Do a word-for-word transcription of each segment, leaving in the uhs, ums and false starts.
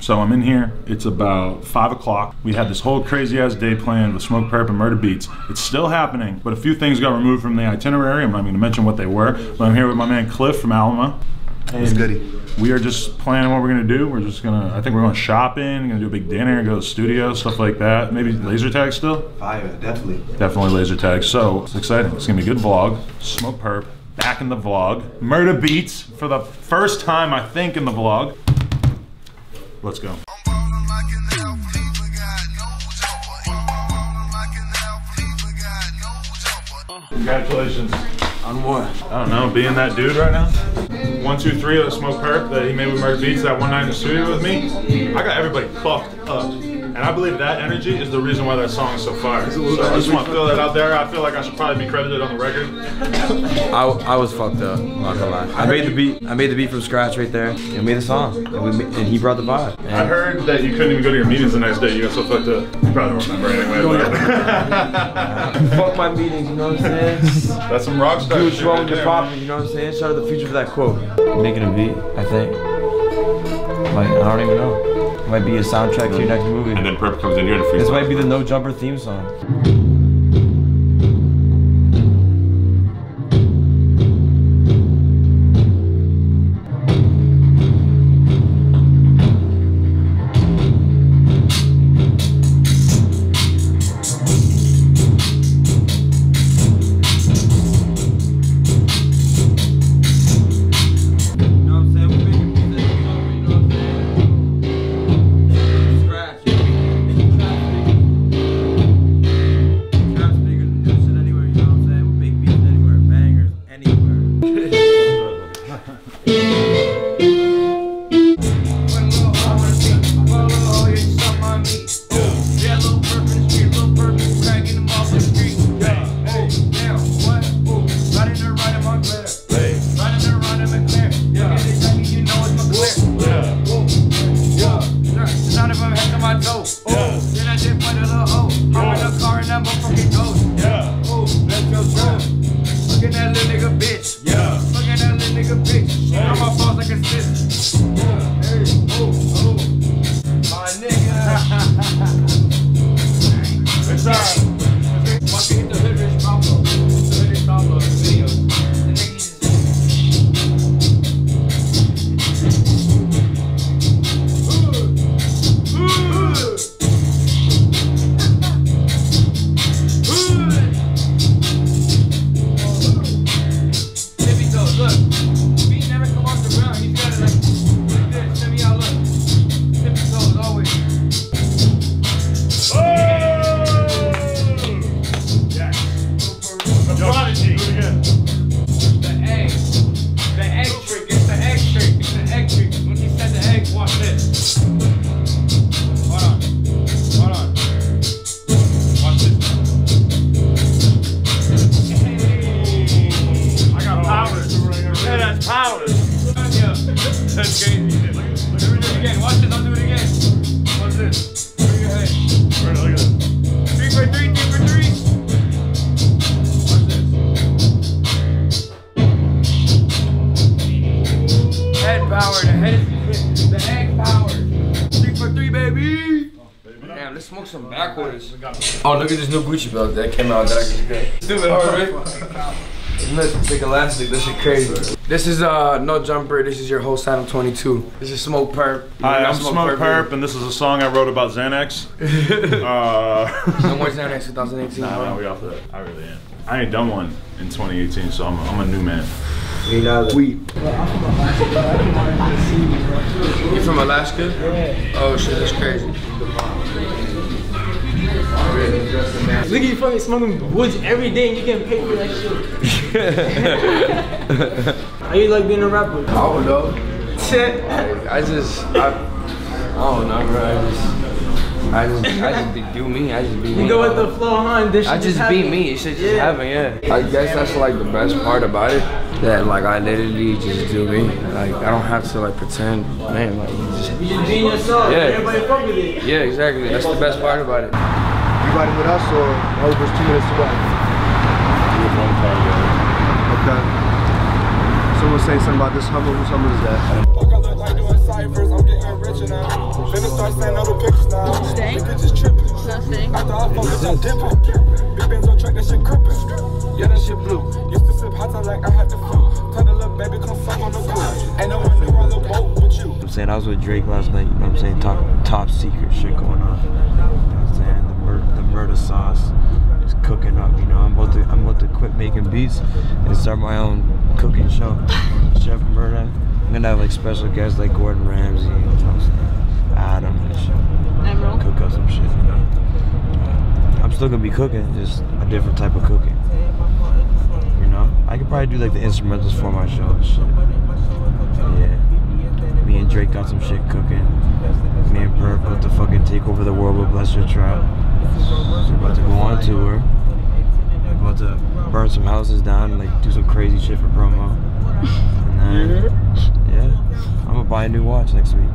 So I'm in here, it's about five o'clock. We had this whole crazy ass day planned with Smoke Perp and Murda Beats. It's still happening, but a few things got removed from the itinerary. I'm not even gonna mention what they were, but I'm here with my man Cliff from Alma. What's goody? We are just planning what we're gonna do. We're just gonna, I think we're going shopping, gonna do a big dinner, go to the studio, stuff like that. Maybe laser tag still? Fire, definitely. Definitely laser tag. So it's exciting. It's gonna be a good vlog. Smoke Perp, back in the vlog. Murda Beats for the first time, I think, in the vlog. Let's go. Congratulations. On what? I don't know, being that dude right now. One, two, three of the Smoke Perp that he made with Murda Beats that one night in the studio with me. I got everybody fucked up. And I believe that energy is the reason why that song is so fire. So I just want to throw that out there. I feel like I should probably be credited on the record. I, I was fucked up, I'm not gonna lie. I made the beat, I made the beat from scratch right there, and made the song, and, we, and he brought the vibe. And I heard that you couldn't even go to your meetings the next day. You got so fucked up. You probably don't remember anyway. fuck my meetings, you know what I'm saying? That's some rock star Do shit what's wrong right with your there, popping, you know what I'm saying? Shout out the future for that quote. Making a beat, I think. Like, I don't even know. It might be a soundtrack to your next movie. And then Perp comes in here to freestyle. This might be the No Jumper theme song. Let's smoke some backwards. Oh, look at this new Gucci belt that came out that I can get. Stupid hard, right? Let's take elastic, this shit crazy. This is uh No Jumper, this is your host Adam twenty-two. This is Smoke Perp. Hi, I'm Smoke, Smoke Perp, and this is a song I wrote about Xanax. uh, no more Xanax twenty eighteen. Nah, nah, we off that. I really am. I ain't done one in twenty eighteen, so I'm a, I'm a new man. You know that. Weed. You from Alaska? Yeah. Oh shit, that's crazy. Look at you fucking smoking woods every day and you getting paid for that shit. How you like being a rapper? I don't know. I, I just, I, I don't know, bro. I just, I just, I just be, do me. I just be me. You go with the flow, huh? This I just be me. It should just yeah. happen, yeah. I guess that's like the best part about it. That like I literally just do me. Like I don't have to like pretend, man. Like you just, you just being yourself. Yeah. Everybody fuck with it. Yeah, exactly. That's the best part about it. You riding with us or oh, there's two minutes to ride? Okay. Someone say something about this Hummer. Whose Hummer is that? Finna start saying other pictures now. Stay? Nigga just tripping. No staying. After I focus, I'm dipping. Big bands on track, that shit crippin'. Yeah, that shit blue. Used to sip hot tub like I had the flu. Tell the little baby come fuck on the pool. Ain't no one to run the boat but you. I'm saying I was with Drake last night, you know what I'm saying? Top, top secret shit going on. You know what I'm saying? The murder, the murder sauce is cooking up, you know. I'm about to I'm about to quit making beats and start my own cooking show. Chef Murder. I'm gonna have like special guests like Gordon Ramsay, you know what I'm saying? Adam and shit. Emerald. Cook up some shit, you know. I'm still gonna be cooking, just a different type of cooking. You know? I could probably do like the instrumentals for my show and shit. Yeah. Me and Drake got some shit cooking. Me and Perp about to fucking take over the world with Bless Your Trap. We're about to go on tour. We're about to burn some houses down and like do some crazy shit for promo. And then, yeah, I'm gonna buy a new watch next week.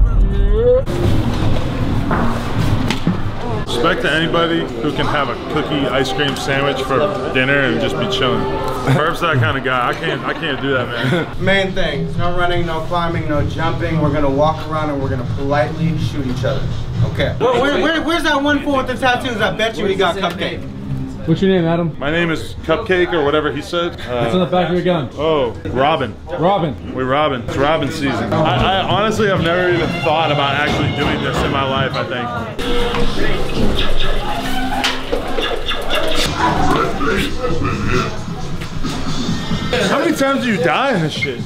Respect to anybody who can have a cookie ice cream sandwich for dinner and just be chilling. Perp's that kind of guy. I can't I can't do that, man. Main thing, no running, no climbing, no jumping. We're gonna walk around and we're gonna politely shoot each other. Okay. Where, where, where, where's that one fool with the tattoos? I bet you he got Cupcake. What's your name, Adam? My name is Cupcake or whatever he said. Uh, What's on the back of your gun? Oh, Robin. Robin. We're Robin. It's Robin season. I, I honestly have never even thought about actually doing this in my life, I think. How many times do you die in this shit?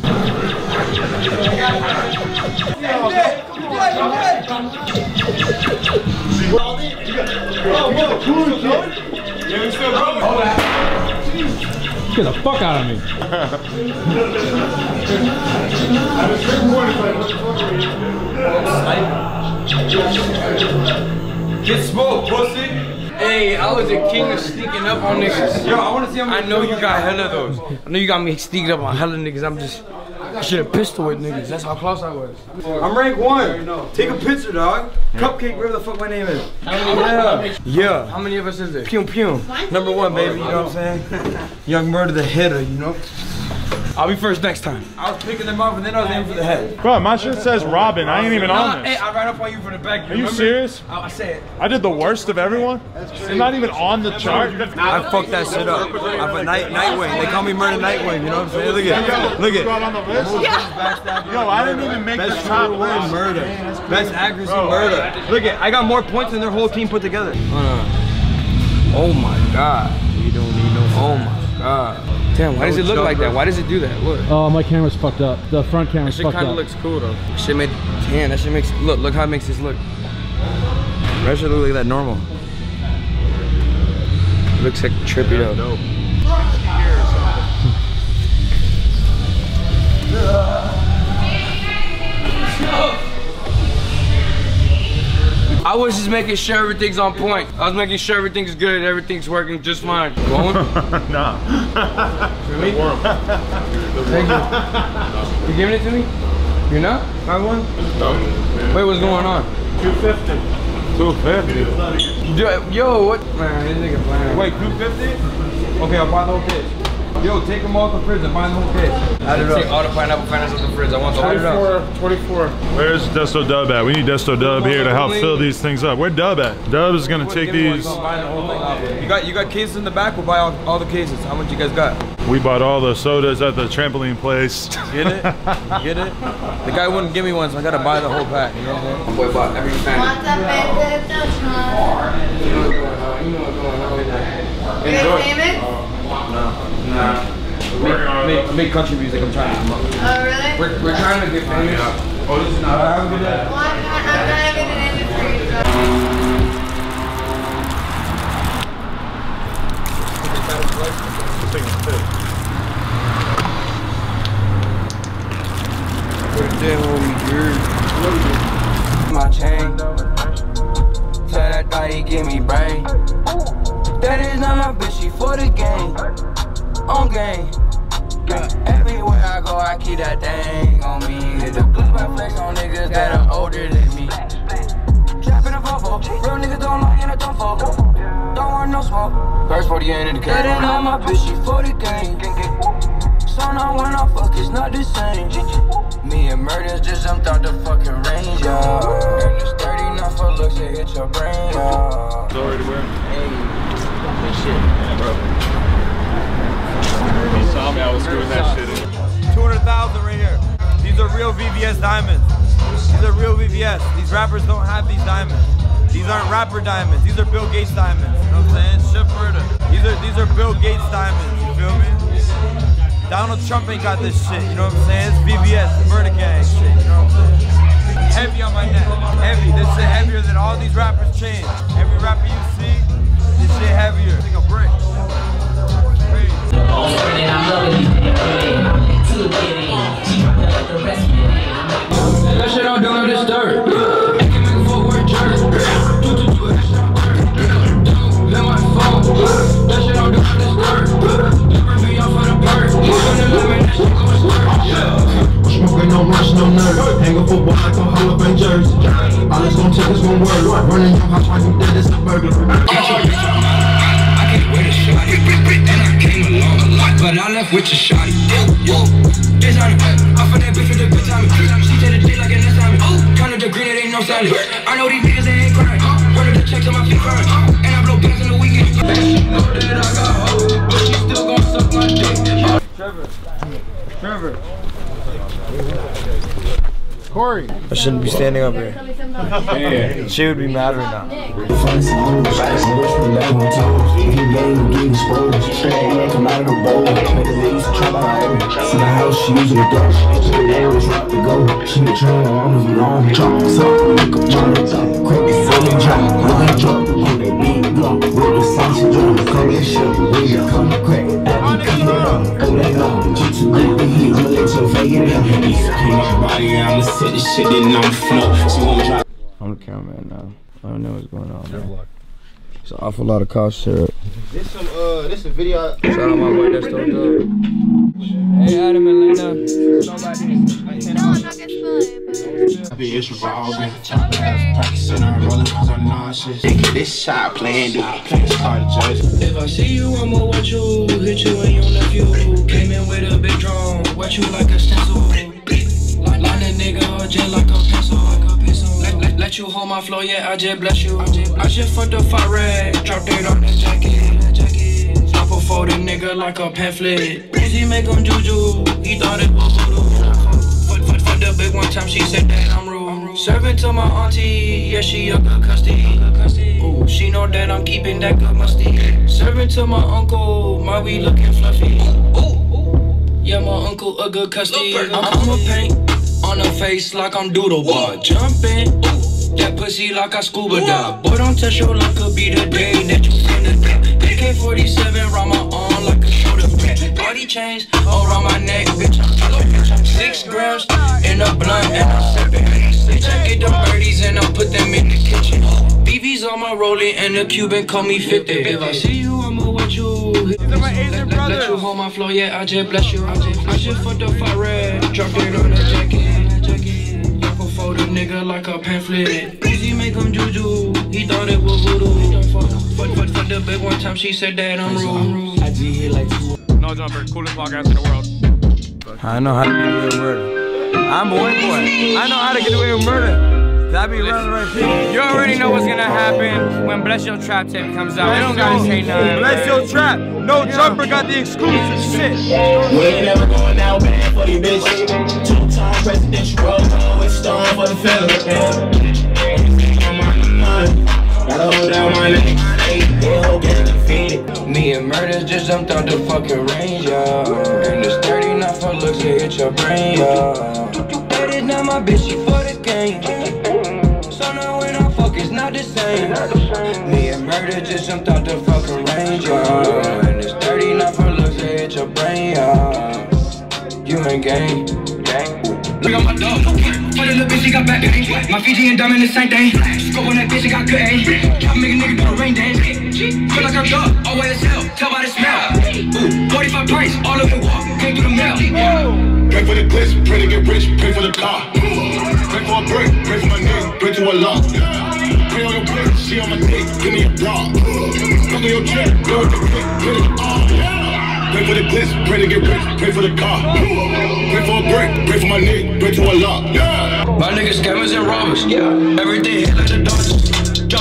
Get the fuck out of me. Get smoked, pussy. Hey, I was the king of sneaking up on niggas. Yo, I wanna see how many I know you got hella of those. I know you got me sneaking up on hella niggas. I'm just, I should have pistol with niggas. That's how close I was. I'm rank one. Take a picture, dog. Cupcake, whatever the fuck my name is. Yeah. Yeah. How many of us is there? Pew pew. Number one, baby. You know what I'm saying? Young Murder the hitter, you know? I'll be first next time. I was picking them up and then I was aiming for the head. Bro, my shit says Robin. I ain't even nah, on this. Hey, I ran up on you from the back. You Are you remember? serious? I, I say it. I did the worst of everyone? I'm not even on the chart. I fucked that shit up. I'm a night Nightwing. They call me Murder Nightwing. You know what I'm saying? Look at it. Look at it. on the list? Yeah. Yo, I didn't even make the top list. Murder. Best accuracy murder. Look at I got more points than their whole team put together. Oh my god. You don't need no. Oh my god. Damn, why does it look like that? Why does it do that? Look. Oh, my camera's fucked up. The front camera's That shit fucked kind of up. looks cool though. Shit made, damn, that shit makes, look, look how it makes this look. That should look like that normal. It looks like trippy though. I was just making sure everything's on point. I was making sure everything's good, everything's working just fine. Going? Nah. Really? Thank you. You giving it to me? You're not? Have one? No. Wait, what's going on? two fifty. two fifty? Yo, what? Man, this nigga playing. Wait, two fifty? Okay, I'll buy the whole case. Yo, take them off the fridge and buy the whole case. Add it up. Take all the pineapple pineapples off the fridge. I want the twenty-four, twenty-four. Where's Desto Dub at? We need Desto Dub here to help fill these things up. Where Dub at? Dub is gonna take these. You got you got cases in the back. We'll buy all, all the cases. How much you guys got? We bought all the sodas at the trampoline place. Get it? Get it? The guy wouldn't give me one, so I gotta buy the whole pack. You know what I'm saying? Boy bought every fan. What's up, baby? Don't you You know what's going on. You know what's going on with that. Good famous? No. Nah. Make, make, make country music. I'm trying to come up. Oh, really? We're, we're trying to get famous. Oh, this is not. Have a good day. Well, I'm, I'm trying to get an industry, so. My chain. Tell that thotty give me brain. That is not my bitch, she for the game. On game. Yeah. Everywhere I go, I keep that thing on me. Hit the blue by flex on niggas that are older than me. Trapping a fofo, real niggas don't lie and I don't fall. Don't want no smoke. First forty in the car. That is not my bitch, she for the game. So now when I fuck, it's not the same. Me and Murders just jumped out the fucking range, y'all. hit your brain out. Sorry to wear. Hey, shit. Yeah, bro. You saw me, I was screwing that shit in. two hundred thousand right here. These are real V V S diamonds. These are real V V S. These rappers don't have these diamonds. These aren't rapper diamonds. These are Bill Gates diamonds. You know what I'm saying? Shit murder. These are these are Bill Gates diamonds. You feel me? Donald Trump ain't got this shit. You know what I'm saying? It's V V S, murder gang shit. You know what I'm saying? Heavy on my neck. Heavy. This shit heavier than all these rappers' chains. Every rapper you see, this shit heavier. It's like a brick. That shit don't do no disturb. That shit don't do no disturb. Never be off for the bird. Smoking, no rush, no nerve. Hang up football like a Hall of Fame jersey. All it's gonna take is one word. Running your house while you dead is a burger. I can't wait a shot. And I came along a lot, but I left with your shotty. This on it. I for that bitch with the good time. She said it like an S time. Kind of the green, it ain't no salad. I know these niggas, they ain't crying. Running the check to my feet crying. And I blow bands in the weekend. She know that I got hoes, but she still gon' suck my dick. Trevor. Trevor. Corey. I shouldn't be standing up here. Yeah. She would be mad right now. I'm the cameraman now. I don't know what's going on. Man. It's an awful lot of cough syrup. This some uh this a video. Shout out my boy that's still good. Hey Adam and Lena. No, I'm not gonna spill it. The issue for all been practicing our rolling cause I'm nauseous. This shot playing, dude. It's hard to judge. If I see you, I'ma watch you. Hit you and your nephew. Came in with a big drum. Wet you like a stencil. Line a nigga or just like a pencil. Let, let, let you hold my flow, yeah, I just bless you. I just fucked the fire red. Dropped it on that jacket. Stop a folded nigga like a pamphlet. Uzi make him juju. He thought it was voodoo. Fuck, fuck, fuck the big one time, she said that I'm rude. Serving to my auntie, yeah, she a good custody. Ooh, she know that I'm keeping that good musty. Serving to my uncle, my weed looking fluffy. Yeah, my uncle a good custody. I'm, I'm a paint on her face like I'm doodle bar. Jumping that pussy like I scuba dive. Boy, don't touch your luck, could be the day that you send a death. A K forty-seven round my arm like a shoulder pad. Body chains all around my neck, bitch. I'm six grams in a blunt and I'm sipping. Bitch, I get them birdies and I put them in the kitchen. B V's on my rolling and the Cuban call me fifty. If I see you, I'ma watch you. These are my Asian Let, brothers. let you hold my flow, yeah, I just bless you. I just, I just fucked up fire red. Dropped it on that jacket. Up a photo nigga like a pamphlet. Uzi make him juju. He thought it was voodoo. Fuck, fuck, fuck, fuck the big one time she said that I'm rude. I G hit like two. No Jumper, coolest podcast in the world. I know how to get away with murder. I'm a white boy. I know how to get away with murder. That be running the right thing. You already know what's gonna happen when Bless Your Trap tape comes out. We don't gotta say nothing. Bless Your Trap. No Jumper got the exclusive shit. We ain't never going out bad for these bitches. Two-time presidential roll, always stone for the federal. Gotta hold down my name. They whole getting defeated. Me and Murder just jumped out the fucking range, y'all. And it's thirty, not for looks to hit your brain, y'all. That is not my bitch, she for the game. So now when I fuck, it's not the same. Me and Murder just jumped out the fucking range, y'all. And it's thirty, not for looks to hit your brain, y'all. You ain't gang, gang. Look at my dog. For the little bitch, she got back aim. My Fiji and Diamond the same thing. Scope on that bitch, she got good aim. Try to make a nigga do a rain dance. Feel like I'm dog, all wet as hell. Tell by the smell. Ooh, forty-five pints, all over the wall. Came through the mail. Pray for the glitz, pray to get rich, pray for the car. Pray for a break, pray for my name, pray to a lot. Pray on your plate, see on my dick, give me a block. Look on your check, go with the click, get it off. Pray for the glitz, pray to get rich, pray for the car. Pray for a break, pray for my nigga, pray to a lot. My niggas scammers and robbers, yeah. Everything hit like the Dodgers.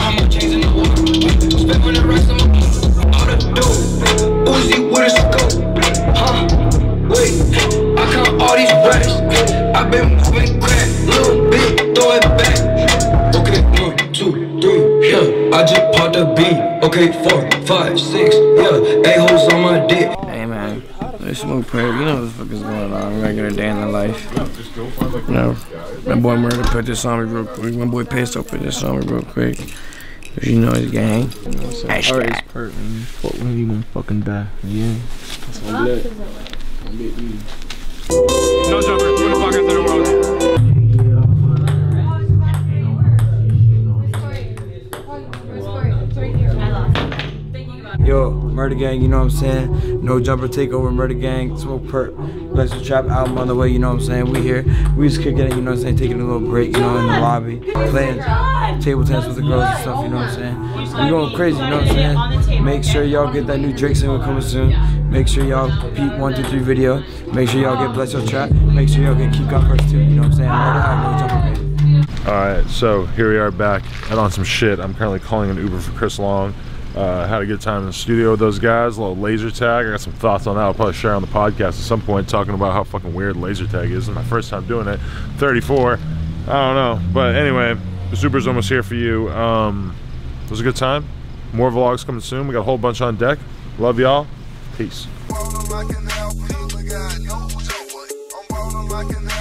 I've been moving quick, little bit, throw it back. Okay, one, two, three, yeah. I just popped a beat. Okay, four, five, six, yeah. A-holes on my dick. Hey man, let's smoke prayer. You know what the fuck is going on. Regular day in the life. You know, my boy Murder put this on me real quick. My boy Pesto put this on me real quick. Cause you know his gang. You know what I'm saying? Alright, it's Kurt, man. Fuck when you gonna fucking die. Yeah. That's what I'm lit. No jumper, who the fuck into the world? Yo, Murder Gang, you know what I'm saying? No Jumper Takeover, Murder Gang, Smoke Perp, Bless the Trap album on the way, you know what I'm saying? We here, we just kicking it, you know what I'm saying? Taking a little break, you know, in the lobby, playing table tennis with the girls and stuff, you know what I'm saying? We going crazy, you know what I'm saying? Make sure y'all get that new Drake single coming soon. Make sure y'all peep one two three video. Make sure y'all get Bless Your Trap. Make sure y'all get Keep Got First too, you know what I'm saying? Murder out, No Jumper, baby. Alright, so here we are back and on some shit. I'm currently calling an Uber for Chris Long. Uh, had a good time in the studio with those guys, a little laser tag. I got some thoughts on that. I'll probably share on the podcast at some point, talking about how fucking weird laser tag is. It's my first time doing it. thirty-four. I don't know. But anyway, the Super's almost here for you. Um, it was a good time. More vlogs coming soon. We got a whole bunch on deck. Love y'all. Peace.